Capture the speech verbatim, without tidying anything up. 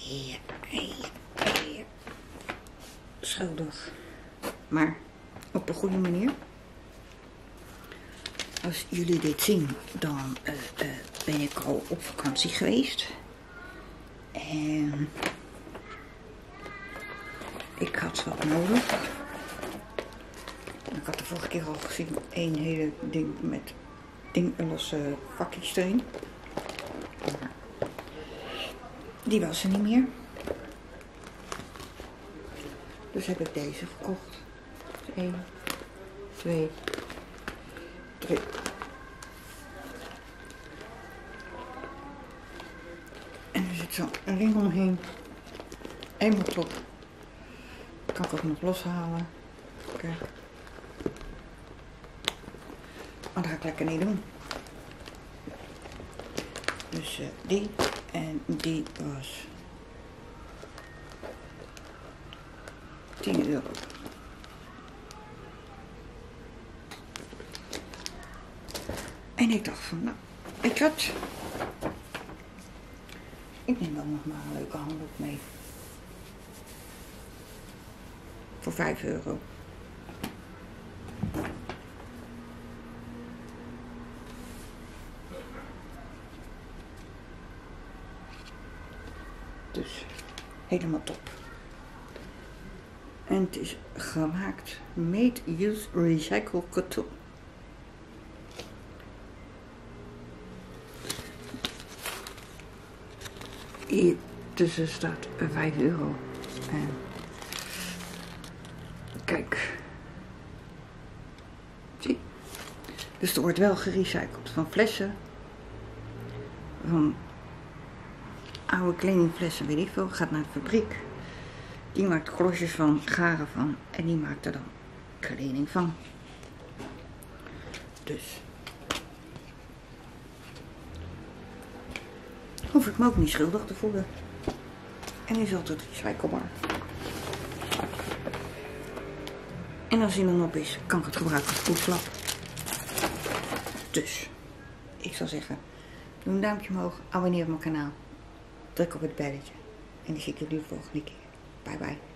Ja, ja, ja. Schuldig. Maar op een goede manier. Als jullie dit zien, dan uh, uh, ben ik al op vakantie geweest. En ik had wat nodig. Ik had de vorige keer al gezien, één hele ding met ding, losse vakjes erin. Maar die was er niet meer. Dus heb ik deze gekocht. één, twee, drie. En er zit zo'n ring omheen. Eenmaal top. Kan ik ook nog loshalen. Kijk. Maar dat ga ik lekker niet doen. Dus uh, die en die was tien euro. En ik dacht van, nou, weet je wat? Ik neem ook nog maar een leuke handdoek mee. Voor vijf euro. Dus helemaal top. En het is gemaakt Made Use Recycle Cotton. Hier tussen staat vijf euro. En kijk. Zie. Dus er wordt wel gerecycled van flessen. Van oude kledingflessen, weet ik veel. Gaat naar de fabriek. Die maakt glosjes van, garen van. En die maakt er dan kleding van. Dus hoef ik me ook niet schuldig te voelen. En is altijd recyclebaar. En als hij dan op is, kan ik het gebruiken als poetslap. Dus, ik zou zeggen, doe een duimpje omhoog, abonneer op mijn kanaal. Druk op het belletje. En dan zie ik jullie de volgende keer. Bye bye.